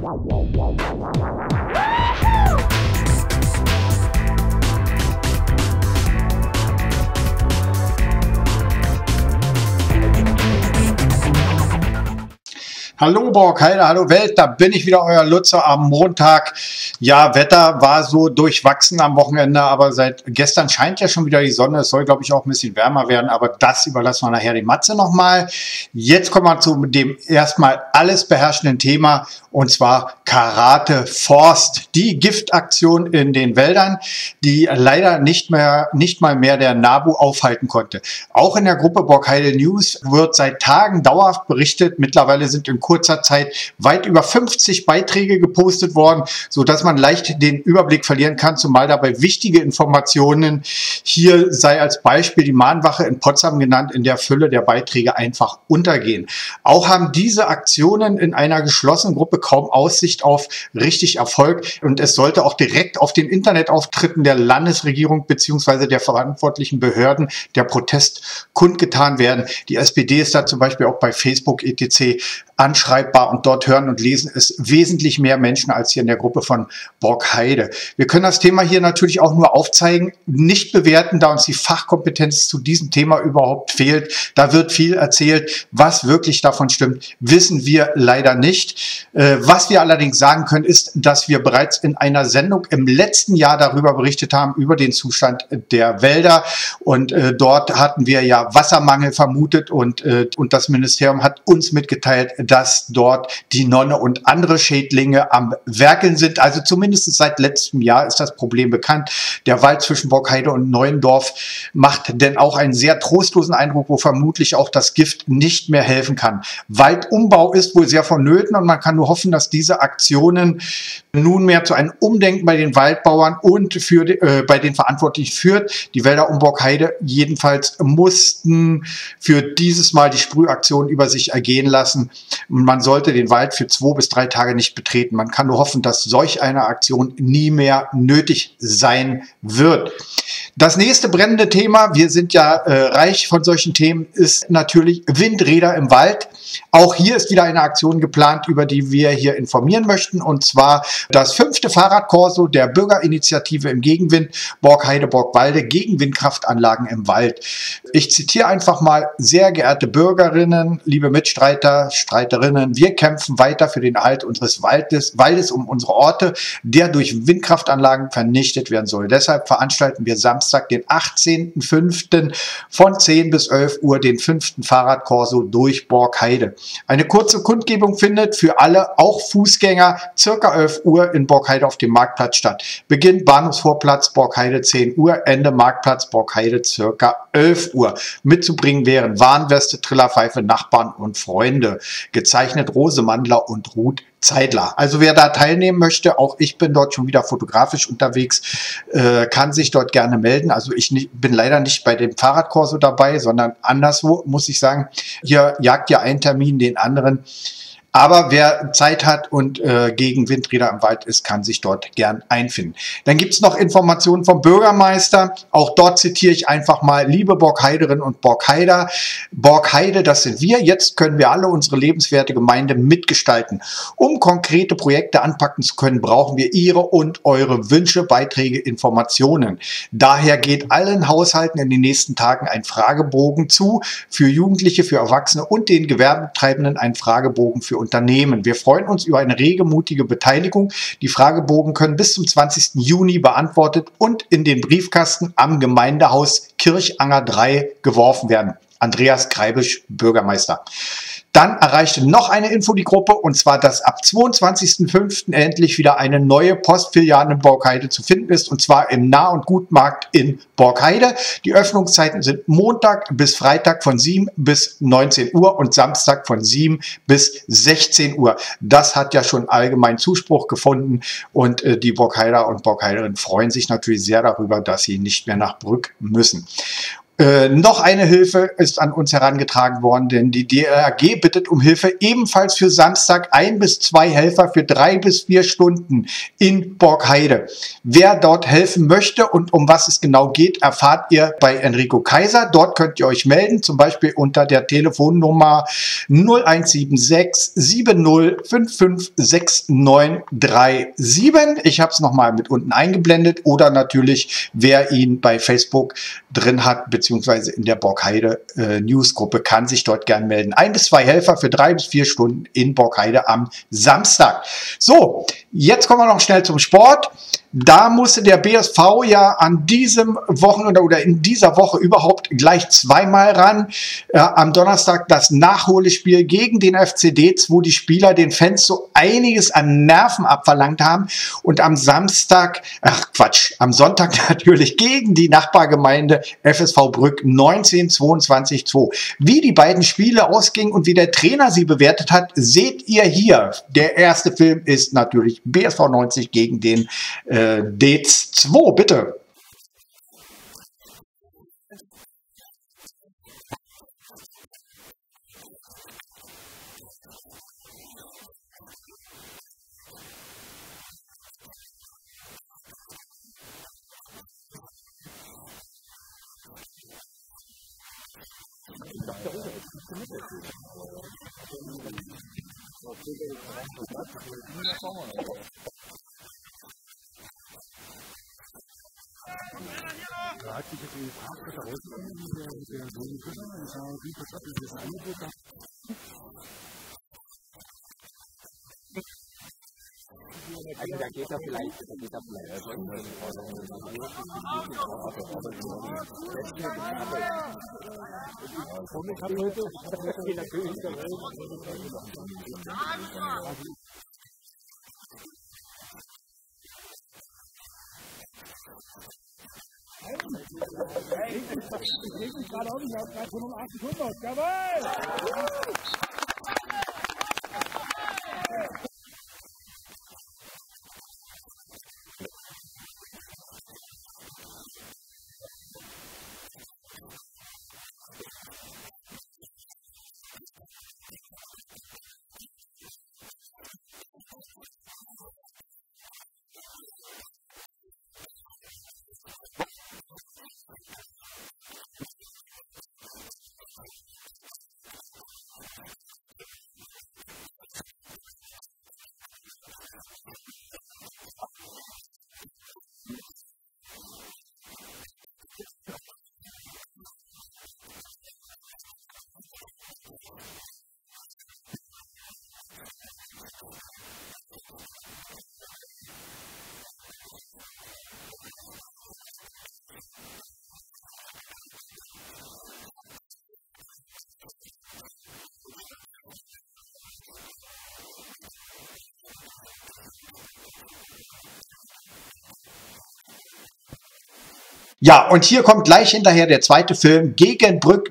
Hallo Borkheide, hallo Welt, da bin ich wieder, euer Lutzer am Montag. Ja, Wetter war so durchwachsen am Wochenende, aber seit gestern scheint ja schon wieder die Sonne. Es soll, glaube ich, auch ein bisschen wärmer werden, aber das überlassen wir nachher dem Matze nochmal. Jetzt kommen wir zu dem erstmal alles beherrschenden Thema, und zwar Karate Forst. Die Giftaktion in den Wäldern, die leider nicht mal mehr der NABU aufhalten konnte. Auch in der Gruppe Borkheide News wird seit Tagen dauerhaft berichtet. Mittlerweile sind in kurzer Zeit weit über 50 Beiträge gepostet worden, so dass man leicht den Überblick verlieren kann, zumal dabei wichtige Informationen, hier sei als Beispiel die Mahnwache in Potsdam genannt, in der Fülle der Beiträge einfach untergehen. Auch haben diese Aktionen in einer geschlossenen Gruppe kaum Aussicht auf richtig Erfolg, und es sollte auch direkt auf den Internetauftritten der Landesregierung bzw. der verantwortlichen Behörden der Protest kundgetan werden. Die SPD ist da zum Beispiel auch bei Facebook etc. anschreibbar, und dort hören und lesen es wesentlich mehr Menschen als hier in der Gruppe von Borkheide. Wir können das Thema hier natürlich auch nur aufzeigen, nicht bewerten, da uns die Fachkompetenz zu diesem Thema überhaupt fehlt. Da wird viel erzählt. Was wirklich davon stimmt, wissen wir leider nicht. Was wir allerdings sagen können, ist, dass wir bereits in einer Sendung im letzten Jahr darüber berichtet haben, über den Zustand der Wälder, und dort hatten wir ja Wassermangel vermutet, und das Ministerium hat uns mitgeteilt, dass dort die Nonne und andere Schädlinge am Werkeln sind. Also zumindest seit letztem Jahr ist das Problem bekannt. Der Wald zwischen Borkheide und Neuendorf macht denn auch einen sehr trostlosen Eindruck, wo vermutlich auch das Gift nicht mehr helfen kann. Waldumbau ist wohl sehr vonnöten, und man kann nur hoffen, dass diese Aktionen nunmehr zu einem Umdenken bei den Waldbauern und bei den Verantwortlichen führt. Die Wälder um Borkheide jedenfalls mussten für dieses Mal die Sprühaktion über sich ergehen lassen. Man sollte den Wald für 2 bis 3 Tage nicht betreten. Man kann nur hoffen, dass solch eine Aktion nie mehr nötig sein wird. Das nächste brennende Thema, wir sind ja reich von solchen Themen, ist natürlich Windräder im Wald. Auch hier ist wieder eine Aktion geplant, über die wir hier informieren möchten, und zwar das 5. Fahrradkorso der Bürgerinitiative im Gegenwind Borkheide-Borkwalde gegen Windkraftanlagen im Wald. Ich zitiere einfach mal: Sehr geehrte Bürgerinnen, liebe Mitstreiter, Streiterinnen, wir kämpfen weiter für den Erhalt unseres Waldes um unsere Orte, der durch Windkraftanlagen vernichtet werden soll. Deshalb veranstalten wir Samstag, den 18.05. von 10 bis 11 Uhr den 5. Fahrradkorso durch Borkheide. Eine kurze Kundgebung findet für alle, auch Fußgänger, circa 11 Uhr in Borkheide auf dem Marktplatz statt. Beginn Bahnhofsvorplatz Borkheide 10 Uhr, Ende Marktplatz Borkheide circa 11 Uhr. Mitzubringen wären Warnweste, Trillerpfeife, Nachbarn und Freunde. Gezeichnet Rose Mandler und Ruth Zeidler. Also wer da teilnehmen möchte, auch ich bin dort schon wieder fotografisch unterwegs, kann sich dort gerne melden. Also ich bin leider nicht bei dem Fahrradkorso dabei, sondern anderswo, muss ich sagen. Hier jagt ja ein Termin den anderen. Aber wer Zeit hat und gegen Windräder im Wald ist, kann sich dort gern einfinden. Dann gibt es noch Informationen vom Bürgermeister. Auch dort zitiere ich einfach mal: Liebe Borkheiderinnen und Borkheider, Borkheide, das sind wir. Jetzt können wir alle unsere lebenswerte Gemeinde mitgestalten. Um konkrete Projekte anpacken zu können, brauchen wir Ihre und eure Wünsche, Beiträge, Informationen. Daher geht allen Haushalten in den nächsten Tagen ein Fragebogen zu. Für Jugendliche, für Erwachsene und den Gewerbetreibenden ein Fragebogen für Unternehmen. Wir freuen uns über eine rege, mutige Beteiligung. Die Fragebogen können bis zum 20. Juni beantwortet und in den Briefkasten am Gemeindehaus Kirchanger 3 geworfen werden. Andreas Kreibisch, Bürgermeister. Dann erreichte noch eine Info die Gruppe, und zwar, dass ab 22.05. endlich wieder eine neue Postfiliale in Borkheide zu finden ist, und zwar im Nah- und Gutmarkt in Borkheide. Die Öffnungszeiten sind Montag bis Freitag von 7 bis 19 Uhr und Samstag von 7 bis 16 Uhr. Das hat ja schon allgemein Zuspruch gefunden, und die Borkheider und Borkheiderinnen freuen sich natürlich sehr darüber, dass sie nicht mehr nach Brück müssen. Noch eine Hilfe ist an uns herangetragen worden, denn die DLRG bittet um Hilfe ebenfalls für Samstag 1 bis 2 Helfer für 3 bis 4 Stunden in Borgheide. Wer dort helfen möchte und um was es genau geht, erfahrt ihr bei Enrico Kaiser. Dort könnt ihr euch melden, zum Beispiel unter der Telefonnummer 0176 70 55 6937. Ich habe es nochmal mit unten eingeblendet, oder natürlich, wer ihn bei Facebook drin hat, beziehungsweise in der Borgheide Newsgruppe, kann sich dort gern melden. 1 bis 2 Helfer für 3 bis 4 Stunden in Borgheide am Samstag. So, jetzt kommen wir noch schnell zum Sport. Da musste der BSV ja an diesem Wochenende oder in dieser Woche überhaupt gleich zweimal ran. Am Donnerstag das Nachholspiel gegen den FCD, wo die Spieler den Fans so einiges an Nerven abverlangt haben. Und am Sonntag natürlich gegen die Nachbargemeinde FSV Brück 19-22-2. Wie die beiden Spiele ausgingen und wie der Trainer sie bewertet hat, seht ihr hier. Der erste Film ist natürlich BSV 90 gegen den Dez 2, bitte. Da hat sich jetzt in den Park herausgefunden, der Sohn Fischer, und da bietet das dieses Angebot. Also da geht er vielleicht. Ich gerade auch nicht, ich habe gerade schon um 8 Sekunden aus. Jawohl! Ja, und hier kommt gleich hinterher der zweite Film gegen Brück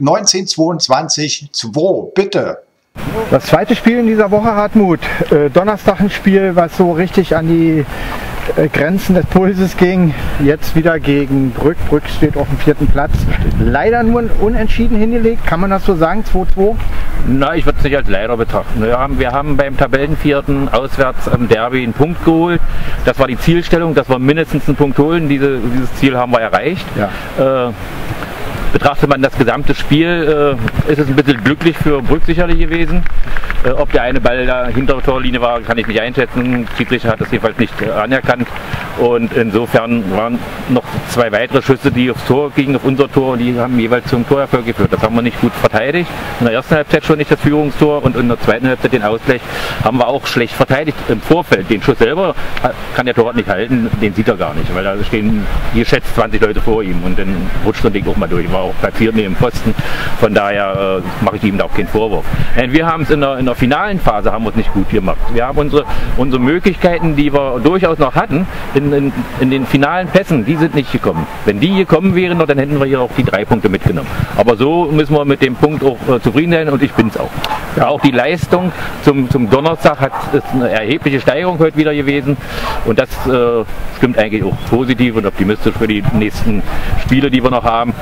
19-22-2. Bitte. Das zweite Spiel in dieser Woche, Hartmut. Donnerstag ein Spiel, was so richtig an die Grenzen des Pulses ging. Jetzt wieder gegen Brück. Brück steht auf dem 4. Platz. Leider nur ein Unentschieden hingelegt. Kann man das so sagen? 2-2? Na, ich würde es nicht als leider betrachten. Wir haben beim Tabellenvierten auswärts am Derby einen Punkt geholt. Das war die Zielstellung, dass wir mindestens einen Punkt holen. Dieses Ziel haben wir erreicht. Ja. Betrachtet man das gesamte Spiel, ist es ein bisschen glücklich für Brück sicherlich gewesen. Ob der eine Ball da hinter der Torlinie war, kann ich nicht einschätzen. Schiedsrichter hat das jedenfalls nicht anerkannt. Und insofern waren noch 2 weitere Schüsse, die aufs Tor gingen, auf unser Tor, und die haben jeweils zum Torerfolg geführt. Das haben wir nicht gut verteidigt. In der ersten Halbzeit schon nicht das Führungstor, und in der zweiten Halbzeit den Ausgleich haben wir auch schlecht verteidigt im Vorfeld. Den Schuss selber kann der Torwart nicht halten, den sieht er gar nicht, weil da stehen geschätzt 20 Leute vor ihm, und dann rutscht das Ding auch mal durch. War auch platziert neben dem Pfosten, von daher mache ich ihm da auch keinen Vorwurf. Wir haben es in der finalen Phase haben wir es nicht gut gemacht. Wir haben unsere Möglichkeiten, die wir durchaus noch hatten, in den finalen Pässen, die sind nicht gekommen. Wenn die gekommen wären, dann hätten wir hier auch die 3 Punkte mitgenommen. Aber so müssen wir mit dem Punkt auch zufrieden sein, und ich bin es auch. Ja, auch die Leistung zum Donnerstag ist eine erhebliche Steigerung heute wieder gewesen, und das stimmt eigentlich auch positiv und optimistisch für die nächsten Spiele, die wir noch haben. Und dann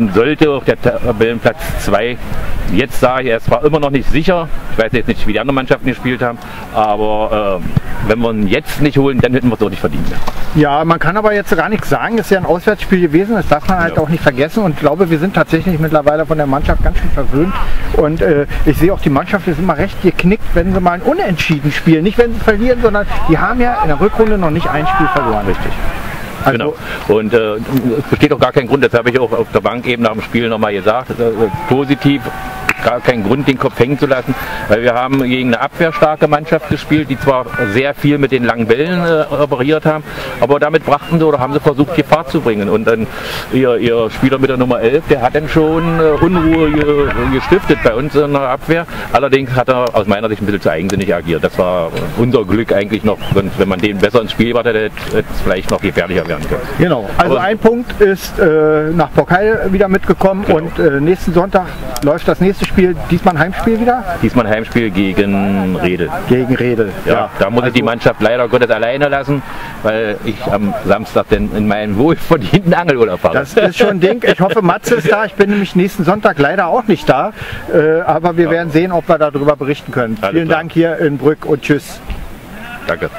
dann sollte auch der Tabellenplatz 2, jetzt sage ich, er ist zwar immer noch nicht sicher, ich weiß jetzt nicht, wie die anderen Mannschaften gespielt haben, aber wenn wir ihn jetzt nicht holen, dann hätten wir es auch nicht verdient. Ja, man kann aber jetzt gar nichts sagen, es ist ja ein Auswärtsspiel gewesen, das darf man halt auch nicht vergessen und ich glaube, wir sind tatsächlich mittlerweile von der Mannschaft ganz schön verwöhnt und ich sehe auch, die Mannschaft ist immer recht geknickt, wenn sie mal ein Unentschieden spielen, nicht wenn sie verlieren, sondern die haben ja in der Rückrunde noch nicht ein Spiel verloren. Richtig. Also, genau. Und es besteht auch gar kein Grund, das habe ich auch auf der Bank eben nach dem Spiel nochmal gesagt, positiv, gar keinen Grund, den Kopf hängen zu lassen, weil wir haben gegen eine abwehrstarke Mannschaft gespielt, die zwar sehr viel mit den langen Bällen operiert haben, aber damit brachten sie oder haben sie versucht, hier Fahrt zu bringen. Und dann ihr Spieler mit der Nummer 11, der hat dann schon Unruhe gestiftet bei uns in der Abwehr. Allerdings hat er aus meiner Sicht ein bisschen zu eigensinnig agiert. Das war unser Glück eigentlich noch, wenn man den besser ins Spiel gebracht hätte, hätte es vielleicht noch gefährlicher werden können. Genau, also aber ein Punkt ist nach Borkheide wieder mitgekommen, genau. Und nächsten Sonntag läuft das nächste Spiel, diesmal ein Heimspiel wieder? Diesmal ein Heimspiel gegen Redel. Gegen Redel, ja. Da muss ich die Mannschaft leider Gottes alleine lassen, weil ich am Samstag denn in meinen wohlverdienten Angelurlaub fahre. Das ist schon ein Ding. Ich hoffe, Matze ist da. Ich bin nämlich nächsten Sonntag leider auch nicht da. Aber wir werden sehen, ob wir darüber berichten können. Vielen Dank hier in Brück und tschüss. Danke.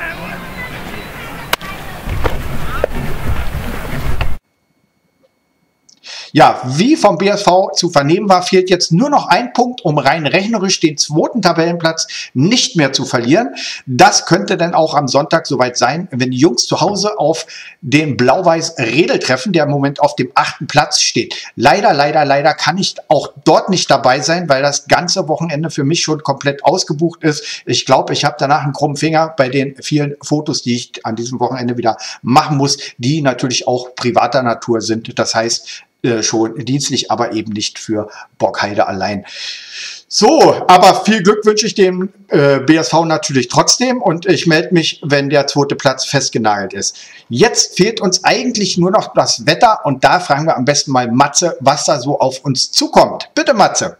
Ja, wie vom BSV zu vernehmen war, fehlt jetzt nur noch ein Punkt, um rein rechnerisch den zweiten Tabellenplatz nicht mehr zu verlieren. Das könnte dann auch am Sonntag soweit sein, wenn die Jungs zu Hause auf den Blau-Weiß Redel treffen, der im Moment auf dem 8. Platz steht. Leider kann ich auch dort nicht dabei sein, weil das ganze Wochenende für mich schon komplett ausgebucht ist. Ich glaube, ich habe danach einen krummen Finger bei den vielen Fotos, die ich an diesem Wochenende wieder machen muss, die natürlich auch privater Natur sind. Das heißt, schon dienstlich, aber eben nicht für Borkheide allein. So, aber viel Glück wünsche ich dem BSV natürlich trotzdem und ich melde mich, wenn der zweite Platz festgenagelt ist. Jetzt fehlt uns eigentlich nur noch das Wetter und da fragen wir am besten mal Matze, was da so auf uns zukommt. Bitte Matze.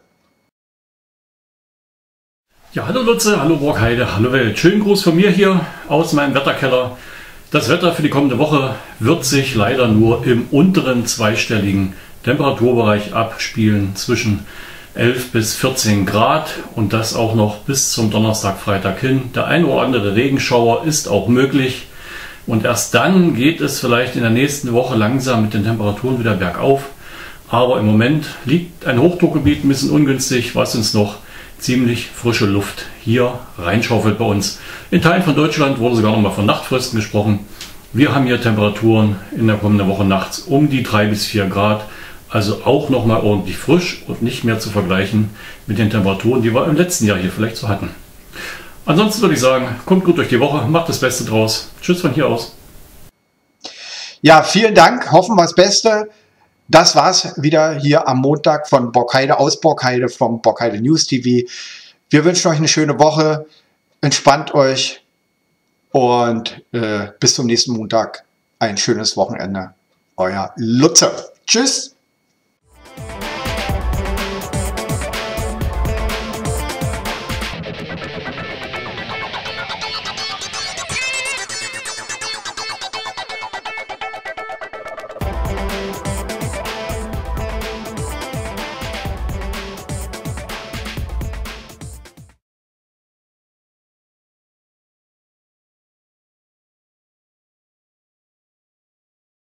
Ja, hallo Lutze, hallo Borkheide, hallo Welt. Schönen Gruß von mir hier aus meinem Wetterkeller. Das Wetter für die kommende Woche wird sich leider nur im unteren zweistelligen Temperaturbereich abspielen, zwischen 11 bis 14 Grad und das auch noch bis zum Donnerstag, Freitag hin. Der ein oder andere Regenschauer ist auch möglich und erst dann geht es vielleicht in der nächsten Woche langsam mit den Temperaturen wieder bergauf. Aber im Moment liegt ein Hochdruckgebiet ein bisschen ungünstig, was uns noch ziemlich frische Luft hier reinschaufelt bei uns. In Teilen von Deutschland wurde sogar noch mal von Nachtfrösten gesprochen. Wir haben hier Temperaturen in der kommenden Woche nachts um die 3 bis 4 Grad. Also auch noch mal ordentlich frisch und nicht mehr zu vergleichen mit den Temperaturen, die wir im letzten Jahr hier vielleicht so hatten. Ansonsten würde ich sagen, kommt gut durch die Woche, macht das Beste draus. Tschüss von hier aus. Ja, vielen Dank. Hoffen wir das Beste. Das war's wieder hier am Montag von Borkheide aus Borkheide vom Borkheide News TV. Wir wünschen euch eine schöne Woche. Entspannt euch und bis zum nächsten Montag. Ein schönes Wochenende. Euer Lutze. Tschüss.